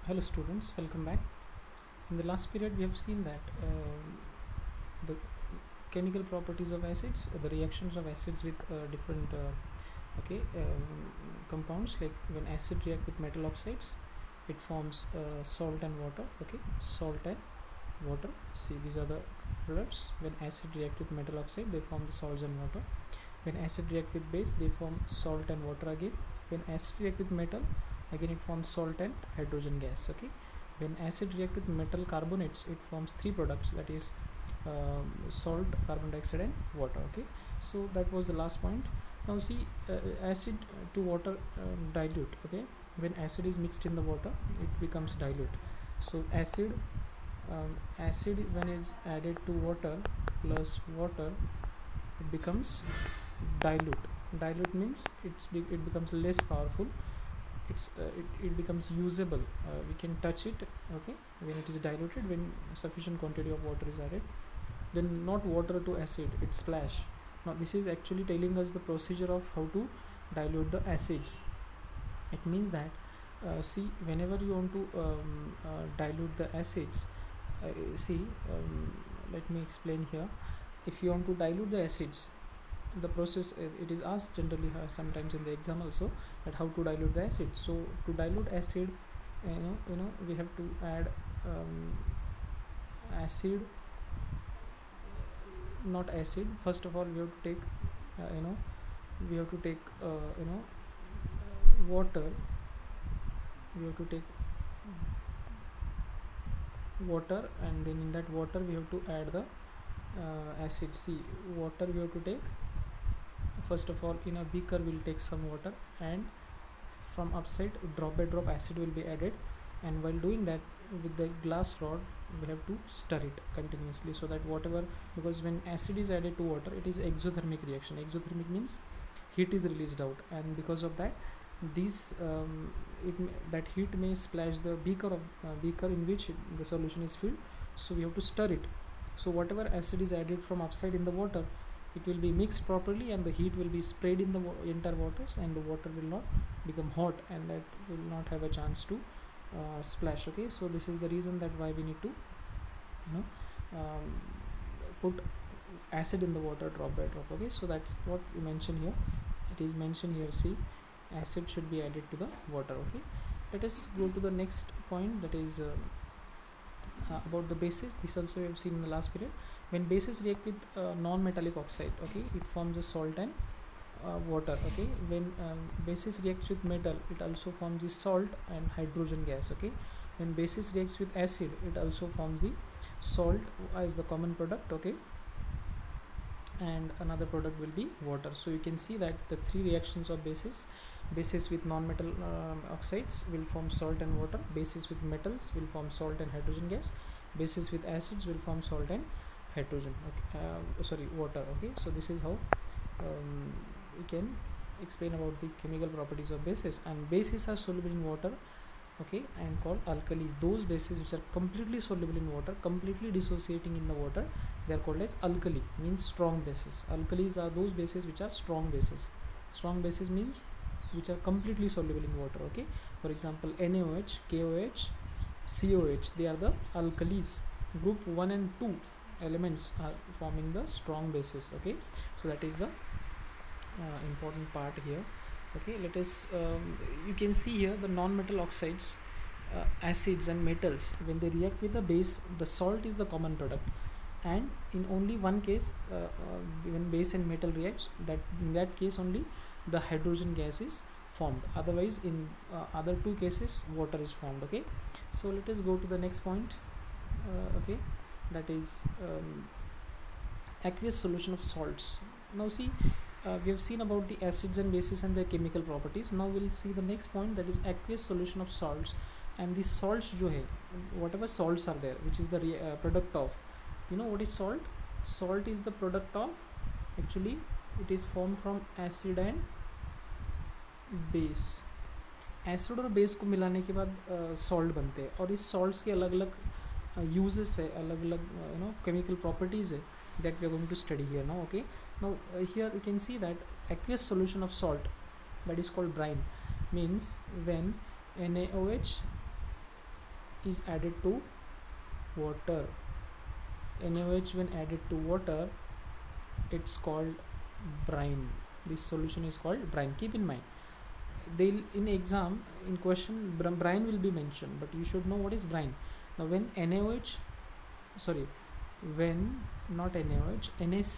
Hello students, welcome back. In the last period we have seen that the chemical properties of acids, the reactions of acids with different compounds. Like when acid react with metal oxides, it forms salt and water. Salt and water. See, these are the products. When acid react with metal oxide, they form the salts and water. When acid react with base, they form salt and water again. When acid react with metal, again it forms salt and hydrogen gas. When acid react with metal carbonates, it forms three products, that is salt, carbon dioxide and water. So that was the last point. Now see, acid to water dilute. When acid is mixed in the water, it becomes dilute. So acid when is added to water plus water, it becomes dilute means it becomes less powerful. It becomes usable. We can touch it when it is diluted, when sufficient quantity of water is added. Then not water to acid, it's splash. Now this is actually telling us the procedure of how to dilute the acids. It means that see, whenever you want to dilute the acids, let me explain here. If you want to dilute the acids, the process, it is asked generally sometimes in the exam also, that how to dilute the acid. So to dilute acid, we have to add acid, not acid. First of all, we have to take water. We have to take water, and then in that water we have to add the acid. See, water we have to take. First of all, in a beaker we'll take some water, and from upside drop by drop acid will be added, and while doing that with the glass rod we have to stir it continuously, so that whatever, because when acid is added to water, it is exothermic reaction. Exothermic means heat is released out, and because of that, that heat may splash the beaker in which the solution is filled. So we have to stir it. So whatever acid is added from upside in the water, it will be mixed properly, and the heat will be sprayed in the entire waters, and the water will not become hot, and that will not have a chance to splash. So this is the reason that why we need to put acid in the water drop by drop. So that's what you mention here. It is mentioned here. See, acid should be added to the water. Let us go to the next point, that is about the bases. This also we have seen in the last period. When bases react with non-metallic oxide, it forms a salt and water. When bases reacts with metal, it also forms the salt and hydrogen gas. When bases reacts with acid, it also forms the salt as the common product. And another product will be water. So you can see that the three reactions of bases with non-metal oxides will form salt and water. Bases with metals will form salt and hydrogen gas. Bases with acids will form salt and hydrogen, water. So this is how we can explain about the chemical properties of bases. And bases are soluble in water, and called alkalis. Those bases which are completely soluble in water, completely dissociating in the water, they are called as alkali, means strong bases. Alkalis are those bases which are strong bases. Strong bases means which are completely soluble in water. For example, NaOH, KOH, COH, they are the alkalis. Group 1 and 2 elements are forming the strong bases. So that is the important part here. Let us you can see here the non-metal oxides, acids and metals, when they react with the base, the salt is the common product, and in only one case, when base and metal reacts, that in that case only the hydrogen gas is formed. Otherwise, in other two cases, water is formed. So let us go to the next point. That is aqueous solution of salts. Now see, we have seen about the acids and bases and their chemical properties. Now we'll see the next point, that is aqueous solution of salts. And the salts jo hai, whatever salts are there, which is the product of, what is salt? Salt is the product of, actually it is formed from acid and base. Acid और base को मिलाने के बाद salt बनते हैं, और इस salts के अलग अलग यूजेस है, अलग अलग chemical properties है, that we are going to study here now. Now here you can see that aqueous solution of salt, that is called brine, means when NaOH is added to water, NaOH when added to water, it's called brine. This solution is called brine. Keep in mind, they'll in exam in question brine will be mentioned, but you should know what is brine. Now when NaOH, sorry, when not NaOH,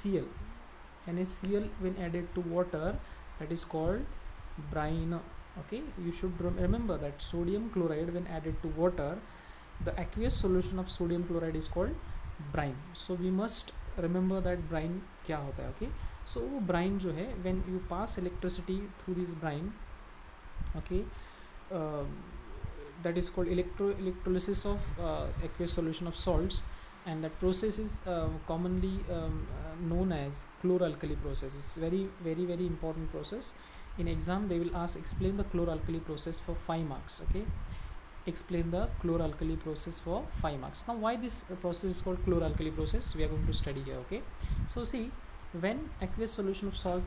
NaCl when added to water, that is called brine. Okay, you should remember that sodium chloride when added to water, the aqueous solution of sodium chloride is called brine. So we must remember that brine क्या होता है. Okay, so brine जो है, when you pass electricity through this brine, okay, that is called electrolysis of aqueous solution of salts, and that process is commonly known as chloralkali process. It's very important process. In exam they will ask explain the chloralkali process for 5 marks. Okay, explain the chloralkali process for 5 marks. Now why this process is called chloralkali process, we are going to study here. Okay, so see, when aqueous solution of salt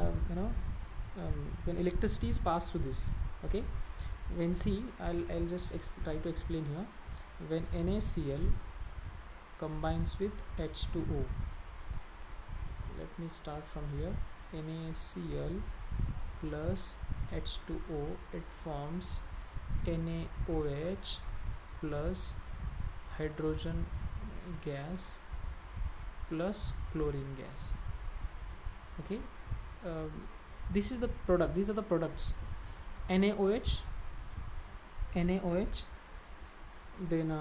when electricity is passed through this, okay, when see, I'll just try to explain here. When NaCl combines with H2O, let me start from here. NaCl plus H2O, it forms NaOH plus hydrogen gas plus chlorine gas. Okay, this is the product, these are the products: NaOH, then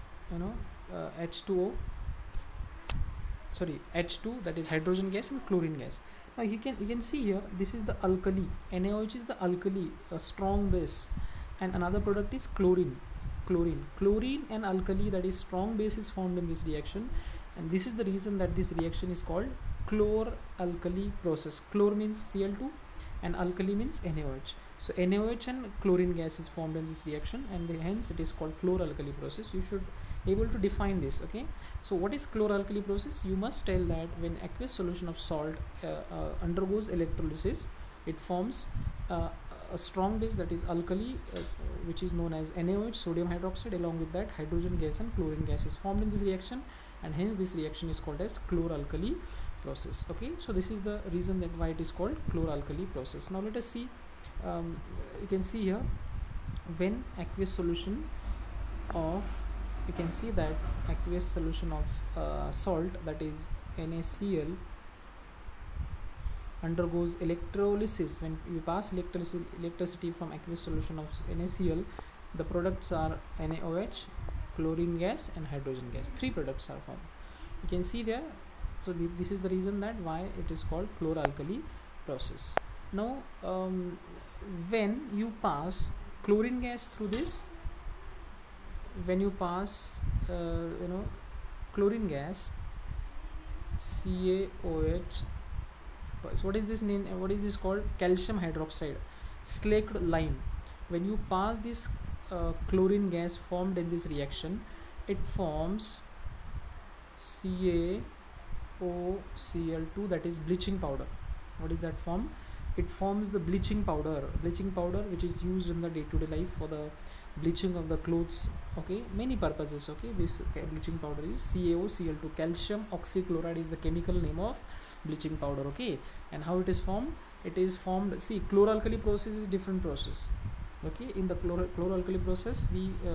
H2O, sorry, H2, that is hydrogen gas, and chlorine gas. Now you can see here, this is the alkali. NaOH is the alkali, a strong base, and another product is chlorine and alkali, that is strong base, is formed in this reaction, and this is the reason that this reaction is called chlor-alkali process. Chlor means Cl2 and alkali means NaOH. So NaOH and chlorine gas is formed in this reaction, and hence it is called chlor-alkali process. You should able to define this. Okay, so what is chlor-alkali process? You must tell that when aqueous solution of salt undergoes electrolysis, it forms a strong base, that is alkali, which is known as NaOH, sodium hydroxide. Along with that, hydrogen gas and chlorine gas is formed in this reaction, and hence this reaction is called as chlor-alkali process. Okay, so this is the reason that why it is called chlor-alkali process. Now let us see. You can see here, when aqueous solution of, you can see that aqueous solution of salt, that is NaCl, undergoes electrolysis. When you pass electricity from aqueous solution of NaCl, the products are NaOH, chlorine gas, and hydrogen gas. 3 products are formed. You can see there. So this is the reason that why it is called chlor-alkali process. Now when you pass chlorine gas through this, when you pass chlorine gas, CaOH, so what is this name, what is this called? Calcium hydroxide, slaked lime. When you pass this chlorine gas formed in this reaction, it forms CaOCl2, that is bleaching powder. What is that form? It forms the bleaching powder which is used in the day-to-day life for the bleaching of the clothes. Okay, many purposes. Okay, this bleaching powder is CaOCl2. Calcium oxychloride is the chemical name of bleaching powder. Okay, and how it is formed? It is formed, see, chlor-alkali process is different process. Okay, in the chlor-alkali process,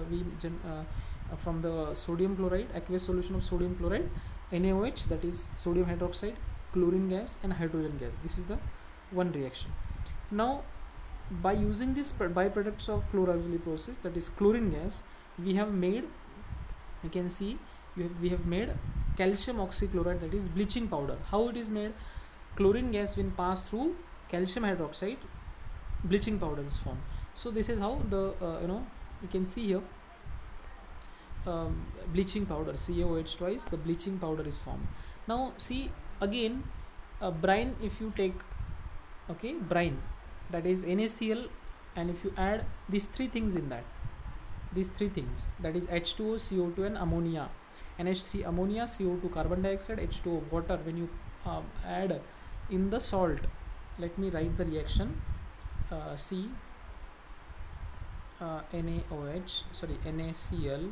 from the sodium chloride, aqueous solution of sodium chloride, NaOH, that is sodium hydroxide, chlorine gas, and hydrogen gas. This is the one reaction. Now by using this byproducts of chlor-alkali process, that is chlorine gas, we have made, you can see, we have made calcium oxychloride, that is bleaching powder. How it is made? Chlorine gas when passed through calcium hydroxide, bleaching powder is formed. So this is how the you can see here, bleaching powder, CaOH twice, the bleaching powder is formed. Now see again, brine, if you take, okay, brine, that is NaCl, and if you add these 3 things in that, these 3 things, that is H2O, CO2, and ammonia, NH3 ammonia, CO2 carbon dioxide, H2O water, when you add in the salt, let me write the reaction. See, NaCl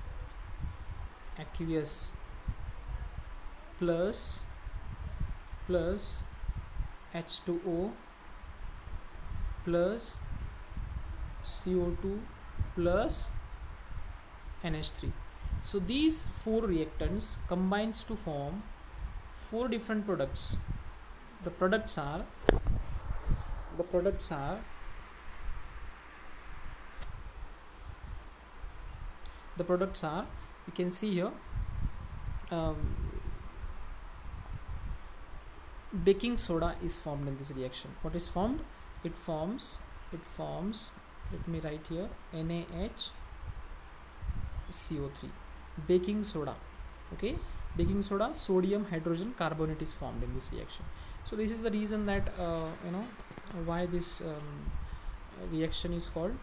aqueous plus H2O plus CO2 plus NH3. So these four reactants combines to form four different products. The products are you can see here, baking soda is formed in this reaction. What is formed? It forms, let me write here, NaHCO3, baking soda. Okay, baking soda, sodium hydrogen carbonate is formed in this reaction. So this is the reason that why this reaction is called.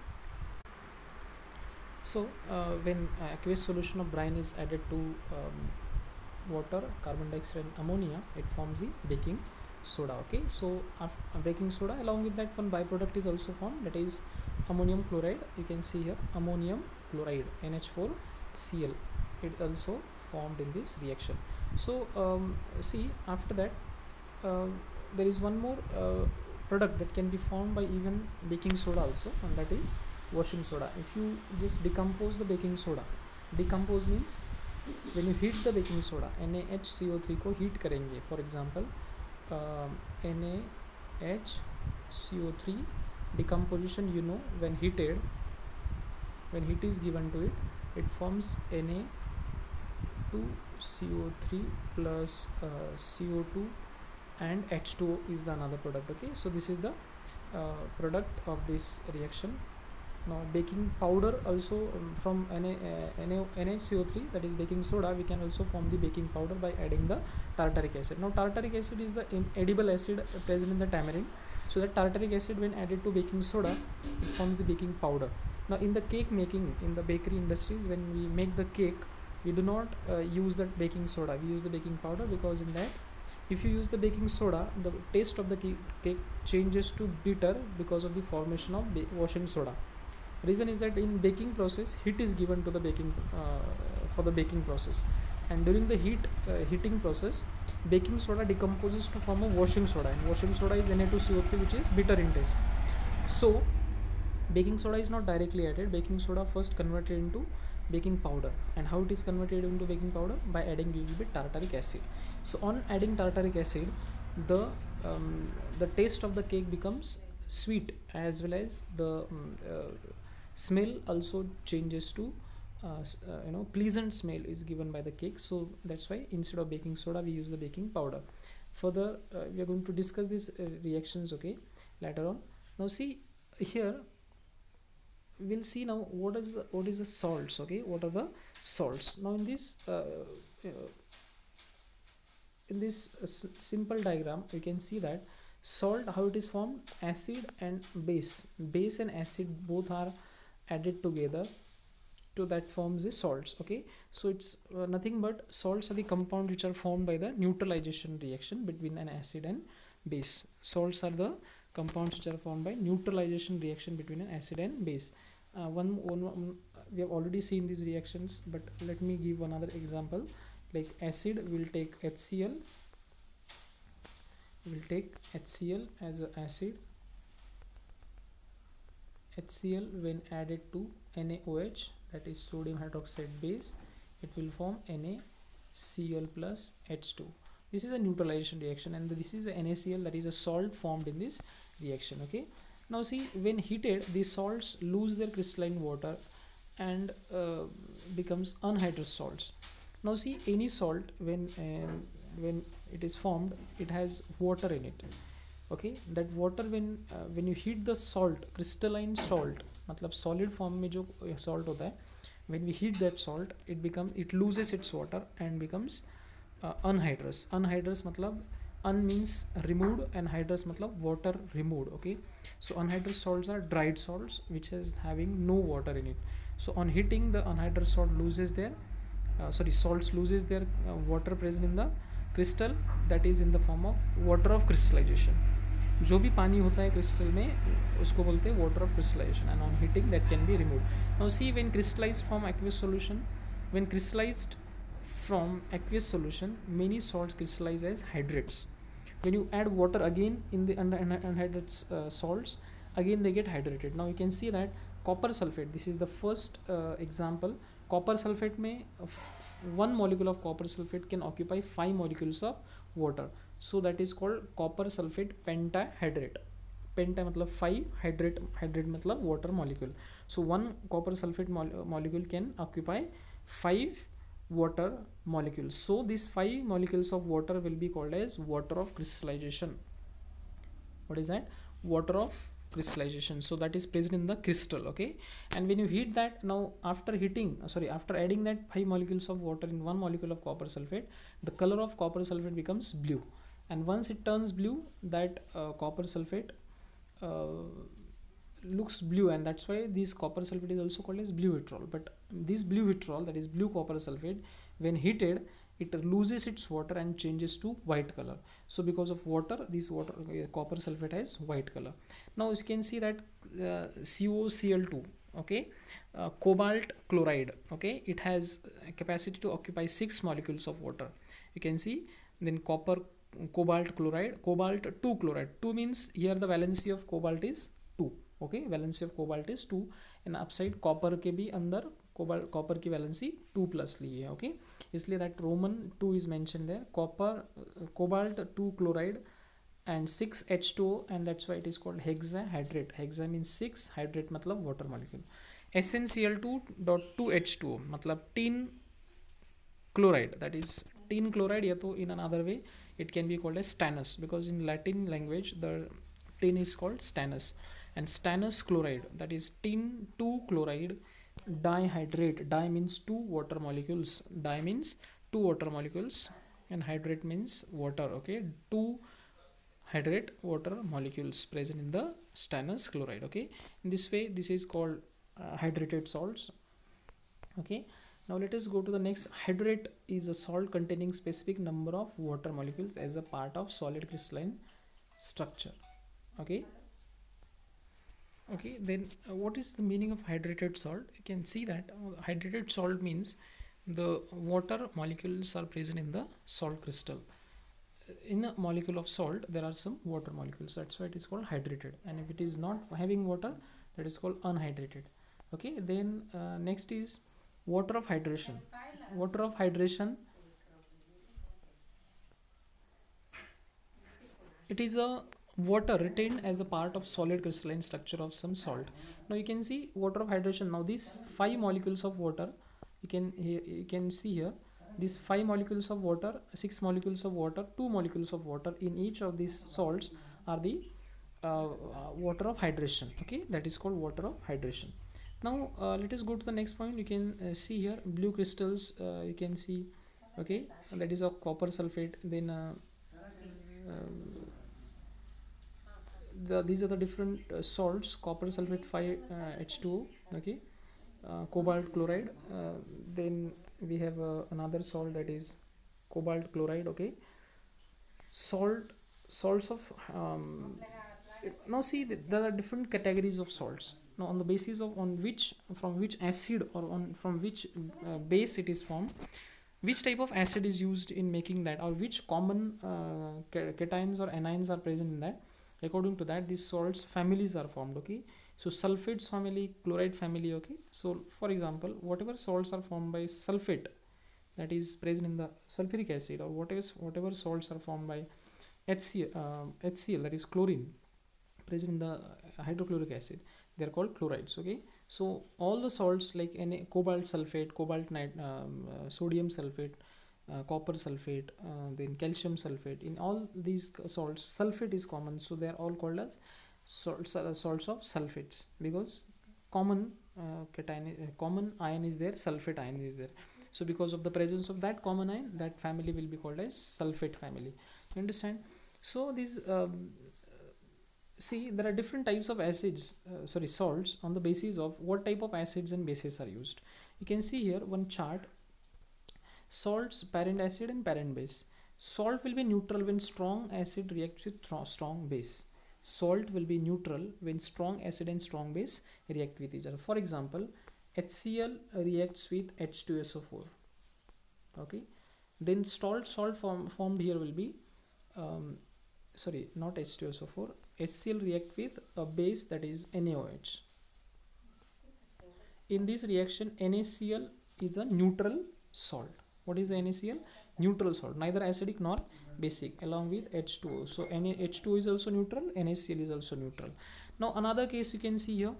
So when aqueous solution of brine is added to water, carbon dioxide and ammonia, it forms the baking soda. Okay, so baking soda, along with that one byproduct is also formed, that is ammonium chloride. You can see here ammonium chloride, NH4Cl, it also formed in this reaction. So see, after that there is one more product that can be formed by even baking soda also, and that is washing soda. If you just decompose the baking soda, decompose means when you heat the baking soda, NaHCO3 को heat करेंगे, for example NaHCO3 decomposition, you know, when heat is given to it, it forms Na2CO3 plus CO2 and H2O is the another product. Okay, so this is the product of this reaction. Now baking powder also from NaCO3, that is baking soda, we can also form the baking powder by adding the tartaric acid. Now tartaric acid is the edible acid present in the tamarind, so that tartaric acid when added to baking soda, it forms the baking powder. Now in the cake making, in the bakery industries, when we make the cake, we do not use that baking soda, we use the baking powder, because in that, if you use the baking soda, the taste of the cake changes to bitter because of the formation of washing soda. Reason is that in baking process, heat is given to the baking for the baking process, and during the heating process, baking soda decomposes to form a washing soda, and washing soda is Na2CO3, which is bitter in taste. So baking soda is not directly added. Baking soda first converted into baking powder, and how it is converted into baking powder? By adding little bit tartaric acid. So on adding tartaric acid, the taste of the cake becomes sweet, as well as the smell also changes to pleasant smell is given by the cake. So that's why instead of baking soda, we use the baking powder. Further we are going to discuss these reactions, okay, later on. Now see here, we'll see now what is the salts. Okay, what are the salts? Now in this simple diagram, you can see that salt, how it is formed: acid and base and acid both are added together, to that forms the salts. Okay, so it's nothing but salts are the compounds which are formed by the neutralization reaction between an acid and base. Salts are the compounds which are formed by neutralization reaction between an acid and base. One we have already seen these reactions, but let me give another example. Like acid, will take HCl, as an acid. HCl when added to NaOH, that is sodium hydroxide base, it will form NaCl plus H2. This is a neutralization reaction, and this is a NaCl, that is a salt formed in this reaction. Okay, now see, when heated, these salts lose their crystalline water and becomes anhydrous salts. Now see, any salt when it is formed, it has water in it. Okay, that water when you heat the salt, crystalline salt, मतलब solid form में जो salt होता है, when we heat that salt, it loses its water and becomes anhydrous. Anhydrous मतलब un means removed and hydrous मतलब water removed. Okay, so anhydrous salts are dried salts which is having no water in it. So on heating, the anhydrous salt loses their salts loses their water present in the crystal, that is in the form of water of crystallization. जो भी पानी होता है crystal में उसको बोलते हैं water of crystallization, and on heating that can be remove. Now see when crystallized from aqueous solution, when crystallized from aqueous solution, many salts crystallize as hydrates. When you add water again in the unhydrated salts, again they get hydrated. Now you can see that copper sulfate, this is the first example. Copper sulfate में one molecule of copper sulfate can occupy 5 molecules of water, so that is called copper sulfate pentahydrate. Penta मतलब 5, hydrate मतलब water molecule. So one copper sulfate molecule can occupy 5 water molecules. So these 5 molecules of water will be called as water of crystallization. What is that? Water of crystallization. So that is present in the crystal. Okay, and when you heat that, now after after adding that 5 molecules of water in 1 molecule of copper sulfate, the color of copper sulfate becomes blue, and once it turns blue, that copper sulfate looks blue, and that's why this copper sulfate is also called as blue vitriol. But this blue vitriol, that is blue copper sulfate, when heated, it loses its water and changes to white color. So because of water, this water copper sulfate has white color. Now you can see that CoCl2, okay, cobalt chloride, okay, it has a capacity to occupy 6 molecules of water. You can see. Then cobalt chloride, cobalt 2 chloride. 2 means here the valency of cobalt is 2. Okay, valency of cobalt is 2, and upside copper के भी अंदर copper की valency 2 plus ली है. Okay, इसलिए that Roman 2 is mentioned there. Cobalt 2 chloride and 6 H2O, and that's why it is called hexahydrate. Hexa means 6, hydrate मतलब water molecule. SnCl2.2H2O मतलब tin chloride, that is tin chloride, या तो in another way it can be called as stannous, because in Latin language the tin is called stannous. And stannous chloride, that is tin 2 chloride dihydrate. Di means 2 water molecules, di means 2 water molecules, and hydrate means water. Okay, 2 hydrate water molecules present in the stannous chloride. Okay, in this way this is called hydrated salts. Okay, now let us go to the next. Hydrate is a salt containing specific number of water molecules as a part of solid crystalline structure. Okay, then what is the meaning of hydrated salt? You can see that hydrated salt means the water molecules are present in the salt crystal. In a molecule of salt there are some water molecules, that's why it is called hydrated. And if it is not having water, that is called unhydrated. Okay, then next is water of hydration. Water of hydration, it is a water retained as a part of solid crystalline structure of some salt. Now you can see water of hydration. Now these 5 molecules of water, you can see here, these 5 molecules of water, 6 molecules of water, 2 molecules of water in each of these salts are the water of hydration. Okay, that is called water of hydration. Now let us go to the next point. You can see here blue crystals, you can see. Okay, that is a copper sulfate. Then these are the different salts. Copper sulfate 5 H2O. Okay, cobalt chloride. Then we have another salt, that is cobalt chloride. Okay, salts of now see there are different categories of salts. Now on the basis of from which acid or from which base it is formed, which type of acid is used in making that, or which common cations or anions are present in that, according to that these salts families are formed. Okay, so sulfates family, chloride family. Okay, so for example, whatever salts are formed by sulfate, that is present in the sulfuric acid, or whatever salts are formed by HCl, that is chlorine, present in the hydrochloric acid, they are called chlorides. Okay, so all the salts like any cobalt sulfate, sodium sulfate, copper sulfate, then calcium sulfate, in all these salts sulfate is common, so they are all called as salts of sulfates, because common common ion is there, sulfate ion is there. So because of the presence of that common ion, that family will be called as sulfate family. You understand? So these see, there are different types of acids, salts, on the basis of what type of acids and bases are used. You can see here one chart. Salts, parent acid and parent base. Salt will be neutral when strong acid reacts with strong base. salt will be neutral when strong acid and strong base react with each other. For example, HCl reacts with H2SO4. Okay, then salt formed here will be sorry, not H2SO4. HCl react with a base, that is NaOH. In this reaction, NaCl is a neutral salt. What is the NaCl? Neutral salt, neither acidic nor basic, along with H2O. So H2O is also neutral, NaCl is also neutral. Now another case you can see here.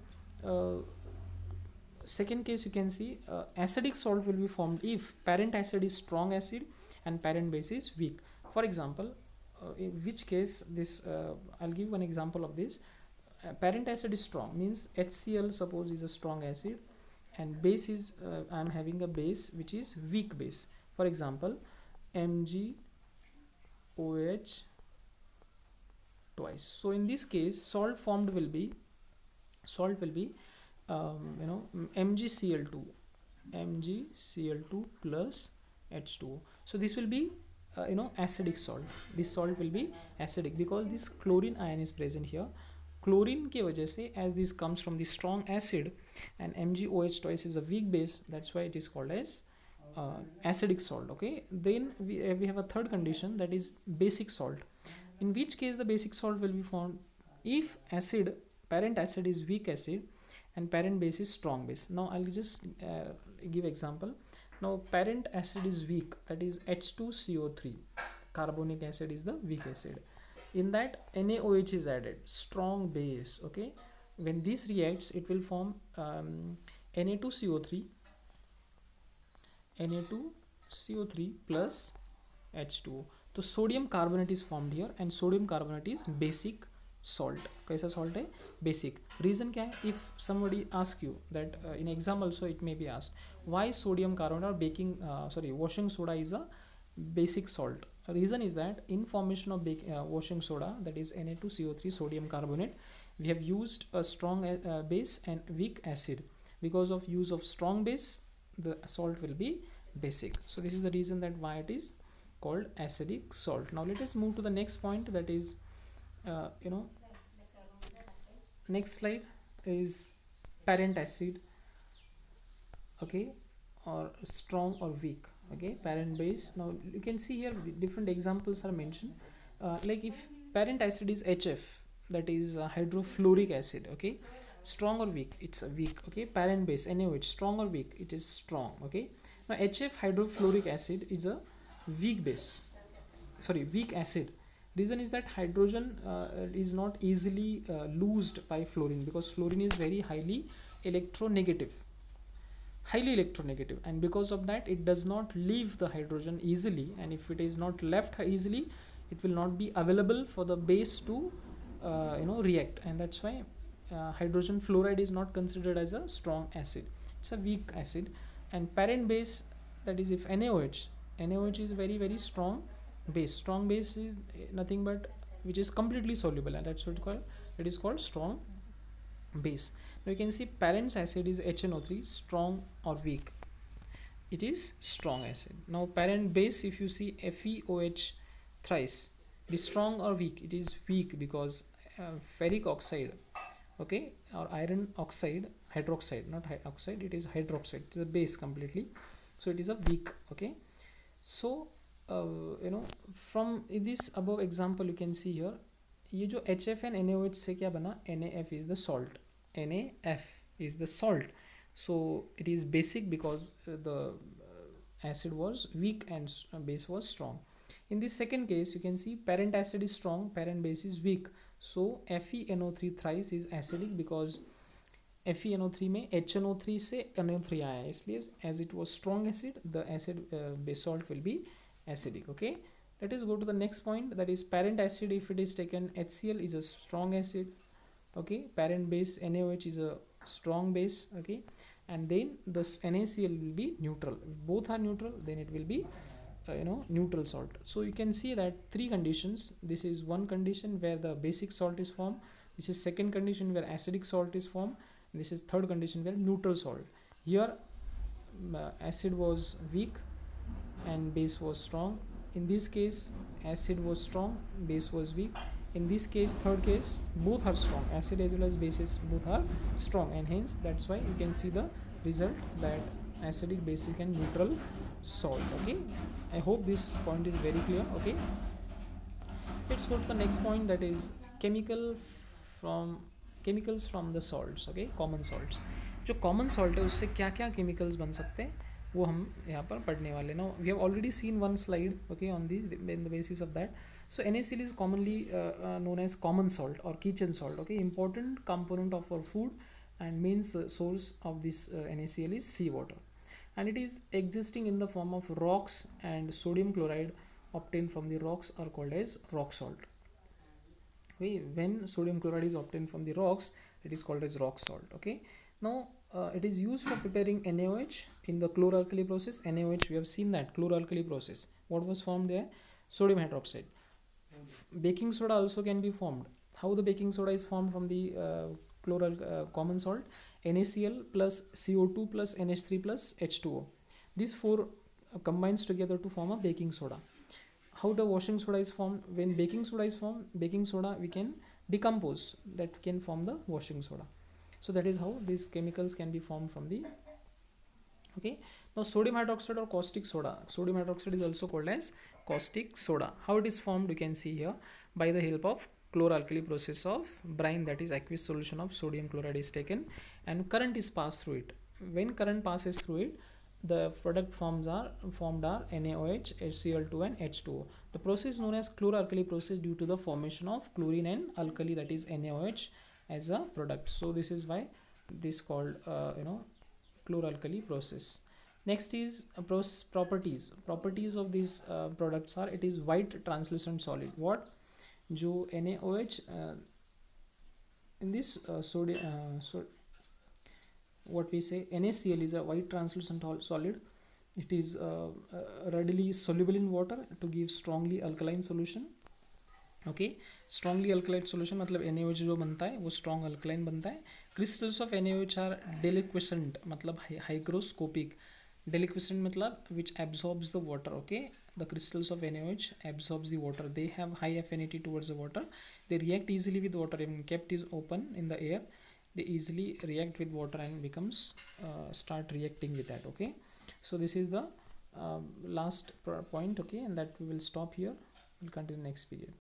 Second case you can see, acidic salt will be formed if parent acid is strong acid and parent base is weak. For example, in which case this I'll give one example of this. Parent acid is strong, means HCl suppose is a strong acid, and base is I'm having a base which is weak base. For example, MgOH twice. So in this case, salt formed will be MgCl2 plus H2O. So this will be acidic salt. This salt will be acidic because this chlorine ion is present here. Chlorine ke wajah se, as this comes from the strong acid and MgOH twice is a weak base, that's why it is called as acidic salt. Okay, then we have a third condition, that is basic salt. In which case the basic salt will be formed if parent acid is weak acid and parent base is strong base. Now I'll just give example. Now parent acid is weak, that is H2CO3. Carbonic acid is the weak acid. In that NaOH is added, strong base. Okay, when this reacts, it will form Na2CO3 plus H2O. So sodium carbonate is formed here, and sodium carbonate is basic salt. kaisa salt hai? Basic. Reason kya hai? If somebody ask you that in exam also it may be asked, why sodium carbonate or washing soda is a basic salt. Reason is that in formation of washing soda, that is Na2CO3 sodium carbonate, we have used a strong base and weak acid. Because of use of strong base, the salt will be basic. So this is the reason that why it is called acidic salt. Now let us move to the next point, that is next slide is parent acid. Okay, or strong or weak. Okay, parent base. Now you can see here different examples are mentioned. Like if parent acid is HF, that is hydrofluoric acid. Okay, strong or weak, it's a weak. Okay, parent base NaOH, strong or weak, it is strong. Okay, now HF hydrofluoric acid is a weak base, weak acid. Reason is that hydrogen is not easily loosed by fluorine, because fluorine is very highly electronegative, and because of that it does not leave the hydrogen easily, and if it is not left easily, it will not be available for the base to react, and that's why hydrogen fluoride is not considered as a strong acid, it's a weak acid. And parent base, that is if NaOH is very very strong base. Strong base is nothing but which is completely soluble, and that's what it is called strong base. Now you can see parent's acid is HNO3, strong or weak, it is strong acid. Now parent base, if you see FeOH thrice, it is strong or weak, it is weak, because ferric oxide, okay, or iron oxide, hydroxide, not oxide, it is hydroxide, it is a base completely, so it is a weak. Okay, so from this above example you can see here, ये जो HF and NaOH से क्या बना, NaF is the salt, so it is basic because the acid was weak and base was strong. In this second case you can see parent acid is strong, parent base is weak, so FeNO3 thrice is acidic, because FeNO3 में HNO3 से NO3 आया है, इसलिए as it was strong acid, the acid base salt will be acidic. Okay, let us go to the next point, that is parent acid. If it is taken, HCl is a strong acid. Okay, parent base NaOH is a strong base. Okay, and then the NaCl will be neutral. If both are neutral, then it will be neutral salt. So you can see that three conditions. This is one condition where the basic salt is formed, this is second condition where acidic salt is formed, this is third condition where neutral salt. Here acid was weak and base was strong. In this case acid was strong, base was weak. In this case, third case, both are strong, acid as well as bases both are strong, and hence that's why you can see the result that acidic, basic and neutral salt. Okay, I hope this point is very clear. Okay, let's go to the next point, that is from chemicals from the salts. Okay, common salts. जो common salt है उससे क्या क्या chemicals बन सकते हैं वो हम यहाँ पर पढ़ने वाले ना. We have already seen one slide okay on this in the basis of that. So NaCl is commonly known as common salt or kitchen salt. Okay, important component of our food and main source of this NaCl is seawater, and it is existing in the form of rocks, and sodium chloride obtained from the rocks are called as rock salt. Okay, when sodium chloride is obtained from the rocks, it is called as rock salt. Okay, now it is used for preparing NaOH in the chloralkali process. NaOH, we have seen that chloralkali process. What was formed there? Sodium hydroxide. Baking soda also can be formed. How the baking soda is formed from the common salt? NaCl plus CO2 plus NH3 plus H2O. These four combines together to form a baking soda. How the washing soda is formed? When baking soda is formed, baking soda we can decompose, that can form the washing soda. So that is how these chemicals can be formed from the. Okay, now sodium hydroxide or caustic soda. Sodium hydroxide is also called as caustic soda. How it is formed you can see here. By the help of chloralkali process of brine, that is aqueous solution of sodium chloride is taken and current is passed through it. When current passes through it, the product formed are NaOH, HCl2 and H2O. The process is known as chloralkali process due to the formation of chlorine and alkali, that is NaOH, as a product. So this is why this called chloralkali process. Next is properties of these products are, it is white translucent solid. What जो NaOH in this sodium what we say NaCl is a white translucent solid. It is readily soluble in water to give strongly alkaline solution. Okay, strongly alkaline solution मतलब NaOH जो बनता है वो strong alkaline बनता है. Crystals of NaOH are deliquescent मतलब hygroscopic. Deliquescent मतलब which absorbs the water. Okay, the crystals of NaOH absorbs the water. They have high affinity towards the water. They react easily with water. When kept is open in the air, they easily react with water and becomes start reacting with that. Okay, so this is the last point. Okay, and that we will stop here. We'll continue next period.